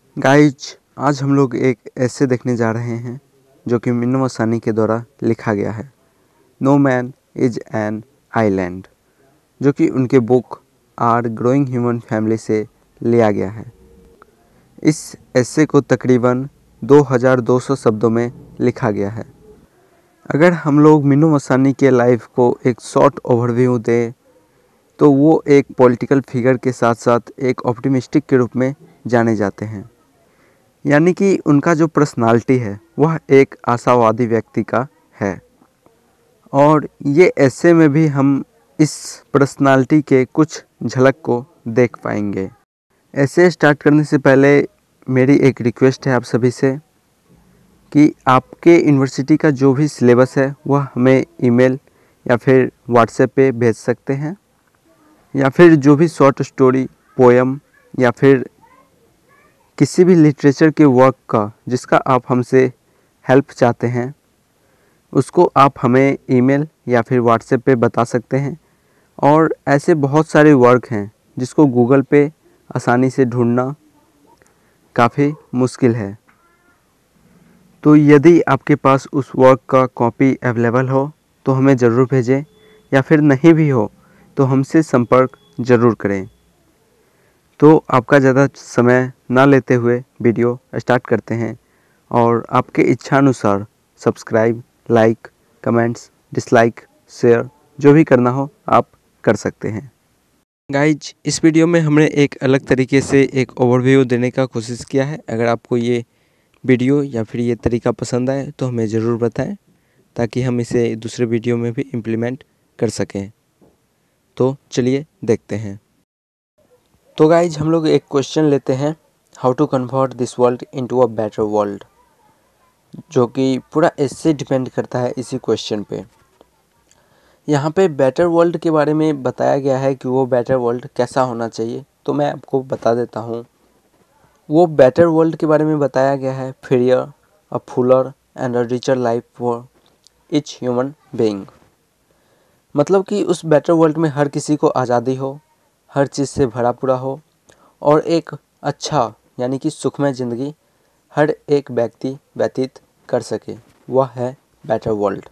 Guys, आज हम लोग एक ऐसे देखने जा रहे हैं जो कि मिन्नो मसानी के द्वारा लिखा गया है। No man is an island, जो कि उनके book our growing human family से लिया गया है। इस ऐसे को तकरीबन 2200 शब्दों में लिखा गया है। अगर हम लोग मिन्नो मसानी के लाइफ को एक शॉर्ट ओवरव्यू दें तो वो एक पॉलिटिकल फिगर के साथ साथ एक ऑप्टिमिस्टिक के रूप में जाने जाते हैं। यानी कि उनका जो पर्सनालिटी है वह एक आशावादी व्यक्ति का है, और ये ऐसे में भी हम इस पर्सनालिटी के कुछ झलक को देख पाएंगे। ऐसे स्टार्ट करने से पहले मेरी एक रिक्वेस्ट है आप सभी से कि आपके यूनिवर्सिटी का जो भी सिलेबस है वह हमें ईमेल या फिर व्हाट्सएप पे भेज सकते हैं, या फिर जो भी शॉर्ट स्टोरी, पोएम या फिर किसी भी लिटरेचर के वर्क का जिसका आप हमसे हेल्प चाहते हैं उसको आप हमें ईमेल या फिर व्हाट्सएप पे बता सकते हैं। और ऐसे बहुत सारे वर्क हैं जिसको गूगल पे आसानी से ढूंढना काफ़ी मुश्किल है। तो यदि आपके पास उस वर्क का कॉपी अवेलेबल हो तो हमें ज़रूर भेजें, या फिर नहीं भी हो तो हमसे संपर्क ज़रूर करें। तो आपका ज़्यादा समय ना लेते हुए वीडियो स्टार्ट करते हैं, और आपके इच्छानुसार subscribe, like, comments, dislike, share जो भी करना हो आप कर सकते हैं। गाइज, इस वीडियो में हमने एक अलग तरीके से एक ओवरव्यू देने का कोशिश किया है। अगर आपको ये वीडियो या फिर ये तरीका पसंद आए तो हमें ज़रूर बताएं, ताकि हम इसे दूसरे वीडियो में भी इम्प्लीमेंट कर सकें। तो चलिए देखते हैं। तो गाइज, हम लोग एक क्वेश्चन लेते हैं, how to convert this world into a better world, जो कि पूरा इससे डिपेंड करता है इसी क्वेश्चन पे। यहाँ पे बेटर वर्ल्ड के बारे में बताया गया है कि वो बेटर वर्ल्ड कैसा होना चाहिए, तो मैं आपको बता देता हूँ। वो बेटर वर्ल्ड के बारे में बताया गया है, freer, a fuller and a richer life for each human being. मतलब कि उस बेटर वर्ल्ड में हर किसी को आज़ादी हो, हर चीज़ से भरा पूरा हो, और एक अच्छा यानी कि सुखमय ज़िंदगी हर एक व्यक्ति व्यतीत कर सके, वह है बेटर वर्ल्ड।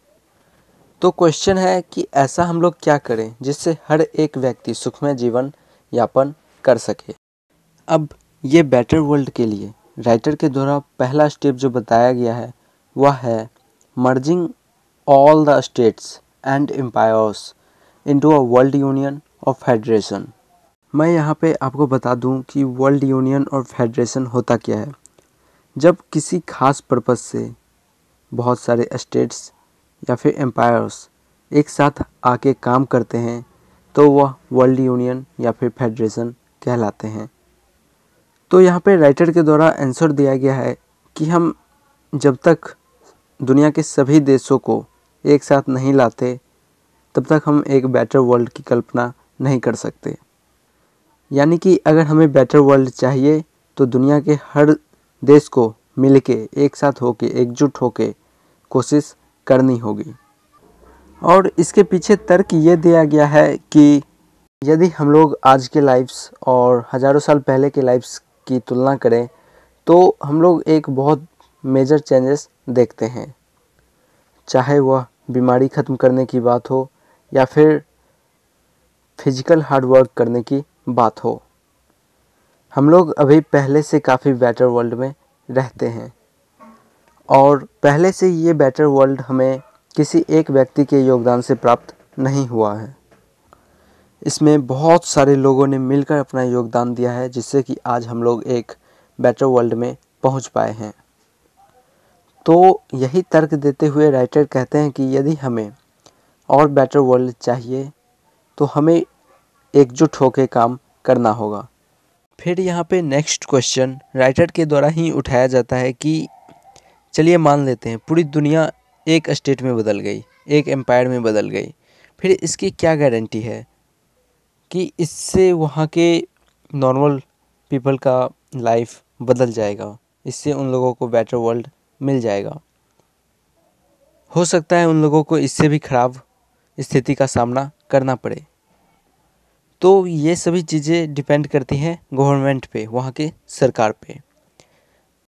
तो क्वेश्चन है कि ऐसा हम लोग क्या करें जिससे हर एक व्यक्ति सुखमय जीवन यापन कर सके। अब ये बेटर वर्ल्ड के लिए राइटर के द्वारा पहला स्टेप जो बताया गया है वह है merging all the states and empires into a world union और फेडरेशन। मैं यहाँ पे आपको बता दूँ कि वर्ल्ड यूनियन और फेडरेशन होता क्या है। जब किसी खास पर्पस से बहुत सारे स्टेट्स या फिर एम्पायर्स एक साथ आके काम करते हैं तो वह वर्ल्ड यूनियन या फिर फेडरेशन कहलाते हैं। तो यहाँ पे राइटर के द्वारा आंसर दिया गया है कि हम जब तक दुनिया के सभी देशों को एक साथ नहीं लाते तब तक हम एक बेटर वर्ल्ड की कल्पना नहीं कर सकते। यानी कि अगर हमें बेटर वर्ल्ड चाहिए तो दुनिया के हर देश को मिलके एक साथ होके एकजुट होके कोशिश करनी होगी। और इसके पीछे तर्क ये दिया गया है कि यदि हम लोग आज के लाइफ्स और हज़ारों साल पहले के लाइफ्स की तुलना करें तो हम लोग एक बहुत मेजर चेंजेस देखते हैं, चाहे वह बीमारी ख़त्म करने की बात हो या फिर फिजिकल हार्ड वर्क करने की बात हो। हम लोग अभी पहले से काफ़ी बेटर वर्ल्ड में रहते हैं, और पहले से ये बेटर वर्ल्ड हमें किसी एक व्यक्ति के योगदान से प्राप्त नहीं हुआ है। इसमें बहुत सारे लोगों ने मिलकर अपना योगदान दिया है, जिससे कि आज हम लोग एक बेटर वर्ल्ड में पहुंच पाए हैं। तो यही तर्क देते हुए राइटर कहते हैं कि यदि हमें और बेटर वर्ल्ड चाहिए तो हमें एकजुट होकर काम करना होगा। फिर यहाँ पे नेक्स्ट क्वेश्चन राइटर के द्वारा ही उठाया जाता है कि चलिए मान लेते हैं पूरी दुनिया एक स्टेट में बदल गई, एक एम्पायर में बदल गई, फिर इसकी क्या गारंटी है कि इससे वहाँ के नॉर्मल पीपल का लाइफ बदल जाएगा, इससे उन लोगों को बेटर वर्ल्ड मिल जाएगा। हो सकता है उन लोगों को इससे भी ख़राब स्थिति का सामना करना पड़े। तो ये सभी चीज़ें डिपेंड करती हैं गवर्नमेंट पे, वहाँ के सरकार पे।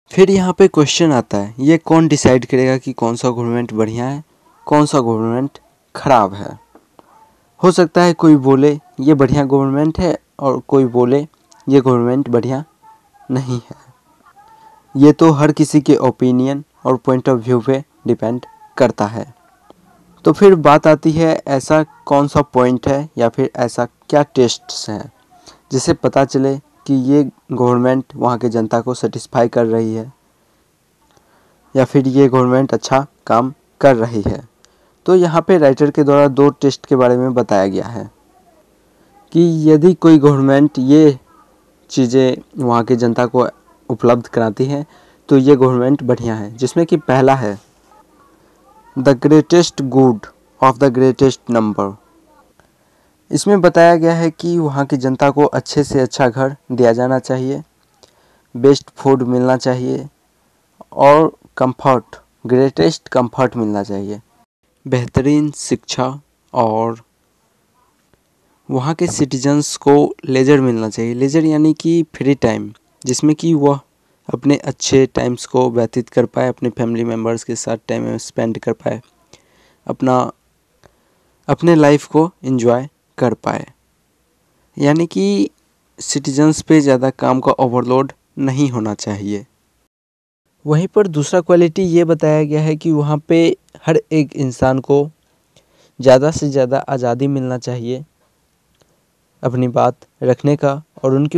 फिर यहाँ पे क्वेश्चन आता है, ये कौन डिसाइड करेगा कि कौन सा गवर्नमेंट बढ़िया है, कौन सा गवर्नमेंट खराब है। हो सकता है कोई बोले ये बढ़िया गवर्नमेंट है और कोई बोले ये गवर्नमेंट बढ़िया नहीं है। ये तो हर किसी के ओपिनियन और पॉइंट ऑफ व्यू पे डिपेंड करता है। तो फिर बात आती है, ऐसा कौन सा पॉइंट है या फिर ऐसा क्या टेस्ट्स हैं जिससे पता चले कि ये गवर्नमेंट वहाँ के जनता को सेटिस्फाई कर रही है या फिर ये गवर्नमेंट अच्छा काम कर रही है। तो यहाँ पे राइटर के द्वारा 2 टेस्ट के बारे में बताया गया है कि यदि कोई गवर्नमेंट ये चीज़ें वहाँ के जनता को उपलब्ध कराती है तो ये गवर्नमेंट बढ़िया है, जिसमें कि पहला है the greatest good of the greatest number. इसमें बताया गया है कि वहाँ की जनता को अच्छे से अच्छा घर दिया जाना चाहिए, बेस्ट फूड मिलना चाहिए और कंफर्ट, ग्रेटेस्ट कंफर्ट मिलना चाहिए, बेहतरीन शिक्षा और वहाँ के सिटीजन्स को लेजर मिलना चाहिए। लेजर यानी कि फ्री टाइम, जिसमें कि वह अपने अच्छे टाइम्स को व्यतीत कर पाए, अपने फैमिली मेम्बर्स के साथ टाइम स्पेंड कर पाए, अपने लाइफ को एंजॉय कर पाए। यानी कि सिटीजन्स पे ज़्यादा काम का ओवरलोड नहीं होना चाहिए। वहीं पर दूसरा क्वालिटी ये बताया गया है कि वहाँ पे हर एक इंसान को ज़्यादा से ज़्यादा आज़ादी मिलना चाहिए अपनी बात रखने का, और उनके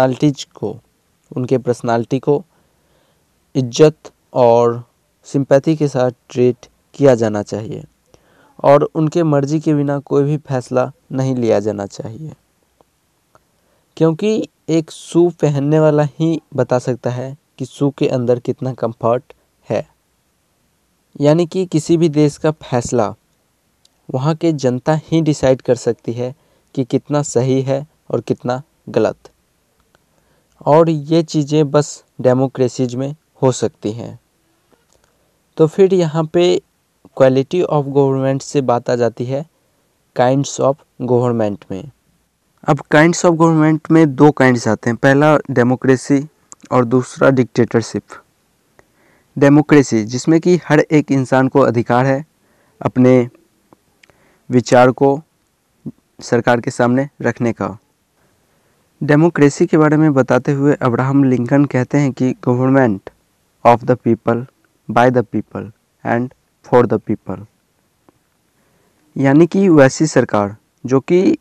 पर्सनालिटी को इज्जत और सिंपैथी के साथ ट्रीट किया जाना चाहिए और उनके मर्जी के बिना कोई भी फैसला नहीं लिया जाना चाहिए, क्योंकि एक शू पहनने वाला ही बता सकता है कि शू के अंदर कितना कंफर्ट है। यानी कि किसी भी देश का फैसला वहाँ के जनता ही डिसाइड कर सकती है कि कितना सही है और कितना गलत, और ये चीज़ें बस डेमोक्रेसीज में हो सकती हैं। तो फिर यहाँ पे क्वालिटी ऑफ गवर्नमेंट से बात आ जाती है काइंड्स ऑफ गवर्नमेंट में। अब काइंड्स ऑफ गवर्नमेंट में 2 काइंड्स आते हैं, पहला डेमोक्रेसी और दूसरा डिक्टेटरशिप। डेमोक्रेसी जिसमें कि हर एक इंसान को अधिकार है अपने विचार को सरकार के सामने रखने का। डेमोक्रेसी के बारे में बताते हुए अब्राहम लिंकन कहते हैं कि government of the people, by the people and for the people. यानी कि वैसी सरकार जो कि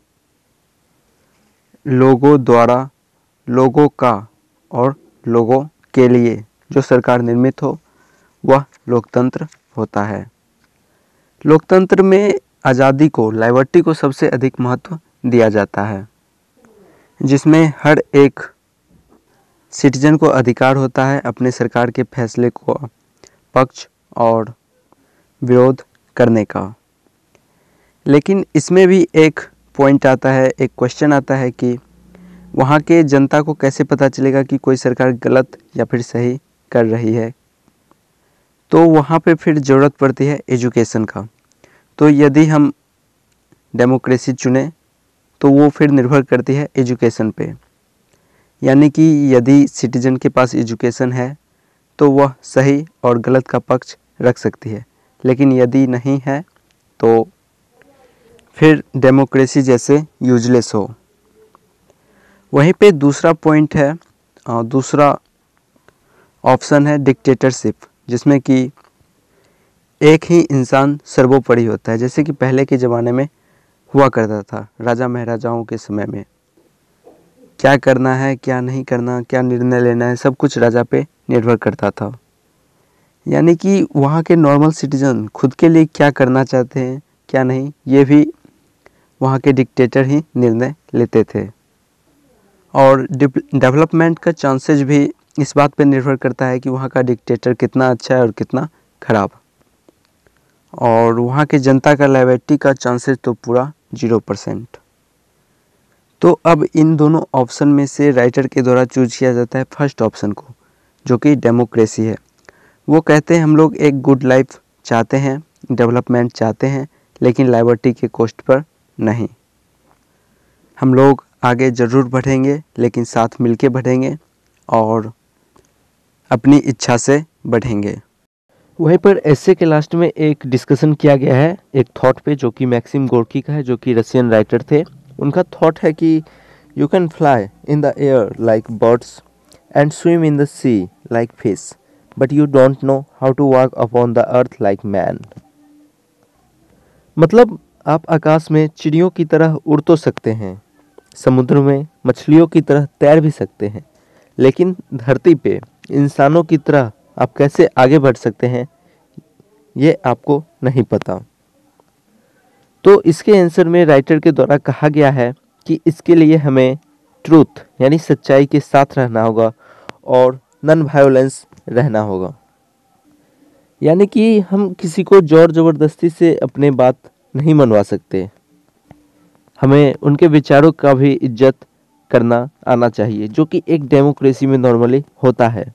लोगों द्वारा, लोगों का और लोगों के लिए जो सरकार निर्मित हो, वह लोकतंत्र होता है। लोकतंत्र में आज़ादी को, लिबर्टी को सबसे अधिक महत्व दिया जाता है, जिसमें हर एक सिटीजन को अधिकार होता है अपने सरकार के फैसले को पक्ष और विरोध करने का। लेकिन इसमें भी एक पॉइंट आता है, एक क्वेश्चन आता है कि वहाँ के जनता को कैसे पता चलेगा कि कोई सरकार गलत या फिर सही कर रही है। तो वहाँ पे फिर ज़रूरत पड़ती है एजुकेशन का। तो यदि हम डेमोक्रेसी चुने तो वो फिर निर्भर करती है एजुकेशन पे। यानी कि यदि सिटीजन के पास एजुकेशन है तो वह सही और गलत का पक्ष रख सकती है, लेकिन यदि नहीं है तो फिर डेमोक्रेसी जैसे यूजलेस हो। वहीं पे दूसरा पॉइंट है, दूसरा ऑप्शन है डिक्टेटरशिप, जिसमें कि एक ही इंसान सर्वोपरि होता है, जैसे कि पहले के ज़माने में हुआ करता था। राजा महाराजाओं के समय में क्या करना है, क्या नहीं करना, क्या निर्णय लेना है, सब कुछ राजा पे निर्भर करता था। यानी कि वहाँ के नॉर्मल सिटीजन खुद के लिए क्या करना चाहते हैं, क्या नहीं, ये भी वहाँ के डिक्टेटर ही निर्णय लेते थे। और डेवलपमेंट का चांसेस भी इस बात पे निर्भर करता है कि वहाँ का डिक्टेटर कितना अच्छा है और कितना खराब। और वहाँ के जनता का लिबर्टी का चांसेस तो पूरा 0%। तो अब इन दोनों ऑप्शन में से राइटर के द्वारा चूज किया जाता है फर्स्ट ऑप्शन को, जो कि डेमोक्रेसी है। वो कहते हैं हम लोग एक गुड लाइफ चाहते हैं, डेवलपमेंट चाहते हैं, लेकिन लिबर्टी के कॉस्ट पर नहीं। हम लोग आगे ज़रूर बढ़ेंगे, लेकिन साथ मिलके बढ़ेंगे और अपनी इच्छा से बढ़ेंगे। वहीं पर एसे के लास्ट में एक डिस्कशन किया गया है एक थॉट पे, जो कि मैक्सिम गोर्की का है, जो कि रशियन राइटर थे। उनका थॉट है कि you can fly in the air like birds and swim in the sea like fish, but you don't know how to walk upon the earth like man. मतलब आप आकाश में चिड़ियों की तरह उड़ तो सकते हैं, समुद्र में मछलियों की तरह तैर भी सकते हैं, लेकिन धरती पे इंसानों की तरह आप कैसे आगे बढ़ सकते हैं ये आपको नहीं पता। तो इसके आंसर में राइटर के द्वारा कहा गया है कि इसके लिए हमें ट्रूथ यानी सच्चाई के साथ रहना होगा और नॉन वायलेंस रहना होगा। यानी कि हम किसी को जोर ज़बरदस्ती से अपने बात नहीं मनवा सकते, हमें उनके विचारों का भी इज्जत करना आना चाहिए, जो कि एक डेमोक्रेसी में नॉर्मली होता है।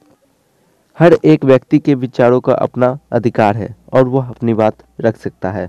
हर एक व्यक्ति के विचारों का अपना अधिकार है और वह अपनी बात रख सकता है।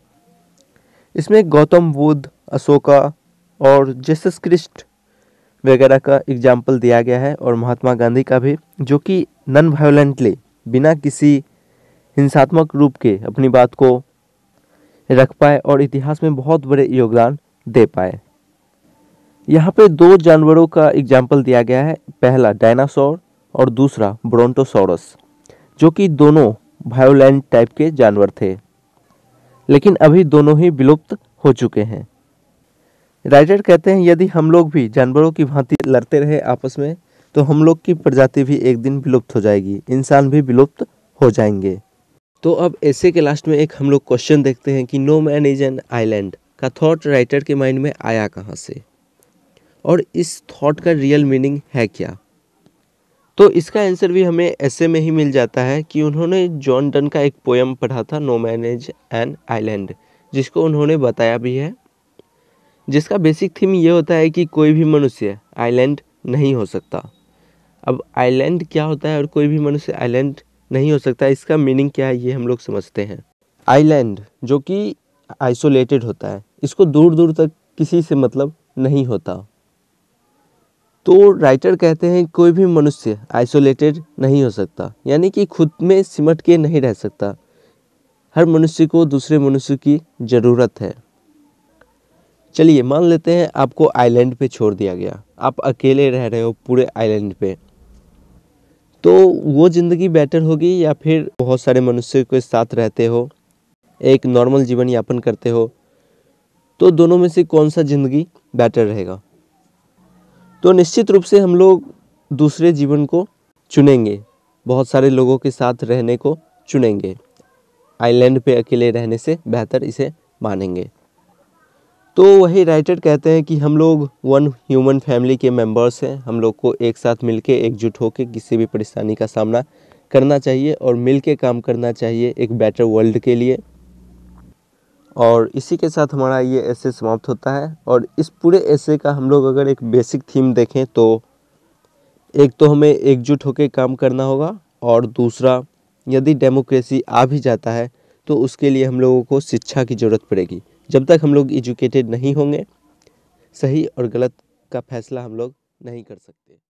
इसमें गौतम बुद्ध, अशोका और जीसस क्रिस्ट वगैरह का एग्जाम्पल दिया गया है और महात्मा गांधी का भी, जो कि नॉन वायलेंटली बिना किसी हिंसात्मक रूप के अपनी बात को रख पाए और इतिहास में बहुत बड़े योगदान दे पाए। यहाँ पे दो जानवरों का एग्जाम्पल दिया गया है, पहला डायनासोर और दूसरा ब्रोंटोसॉरस, जो कि दोनों वायोलेंट टाइप के जानवर थे, लेकिन अभी दोनों ही विलुप्त हो चुके हैं। राइटर कहते हैं यदि हम लोग भी जानवरों की भांति लड़ते रहे आपस में, तो हम लोग की प्रजाति भी एक दिन विलुप्त हो जाएगी, इंसान भी विलुप्त हो जाएंगे। तो अब ऐसे के लास्ट में एक हम लोग क्वेश्चन देखते हैं कि no man is an island का थॉट राइटर के माइंड में आया कहाँ से, और इस थॉट का रियल मीनिंग है क्या। तो इसका आंसर भी हमें ऐसे में ही मिल जाता है कि उन्होंने जॉन डन का एक पोयम पढ़ा था, no man is an island, जिसको उन्होंने बताया भी है, जिसका बेसिक थीम ये होता है कि कोई भी मनुष्य आइलैंड नहीं हो सकता। अब आइलैंड क्या होता है और कोई भी मनुष्य आइलैंड नहीं हो सकता, इसका मीनिंग क्या है ये हम लोग समझते हैं। आइलैंड जो कि आइसोलेटेड होता है, इसको दूर दूर तक किसी से मतलब नहीं होता। तो राइटर कहते हैं कोई भी मनुष्य आइसोलेटेड नहीं हो सकता, यानी कि खुद में सिमट के नहीं रह सकता। हर मनुष्य को दूसरे मनुष्य की ज़रूरत है। चलिए मान लेते हैं आपको आइलैंड पे छोड़ दिया गया, आप अकेले रह रहे हो पूरे आइलैंड पे, तो वो ज़िंदगी बेटर होगी या फिर बहुत सारे मनुष्य के साथ रहते हो, एक नॉर्मल जीवन यापन करते हो, तो दोनों में से कौन सा ज़िंदगी बेटर रहेगा। तो निश्चित रूप से हम लोग दूसरे जीवन को चुनेंगे, बहुत सारे लोगों के साथ रहने को चुनेंगे, आइलैंड पे अकेले रहने से बेहतर इसे मानेंगे। तो वही राइटर कहते हैं कि हम लोग वन ह्यूमन फैमिली के मेंबर्स हैं, हम लोग को एक साथ मिलके एकजुट होकर किसी भी परेशानी का सामना करना चाहिए और मिलके काम करना चाहिए एक बेटर वर्ल्ड के लिए। और इसी के साथ हमारा ये ऐसे समाप्त होता है। और इस पूरे ऐसे का हम लोग अगर एक बेसिक थीम देखें तो एक तो हमें एकजुट होकर काम करना होगा, और दूसरा यदि डेमोक्रेसी आ भी जाता है तो उसके लिए हम लोगों को शिक्षा की ज़रूरत पड़ेगी। जब तक हम लोग एजुकेटेड नहीं होंगे, सही और गलत का फैसला हम लोग नहीं कर सकते।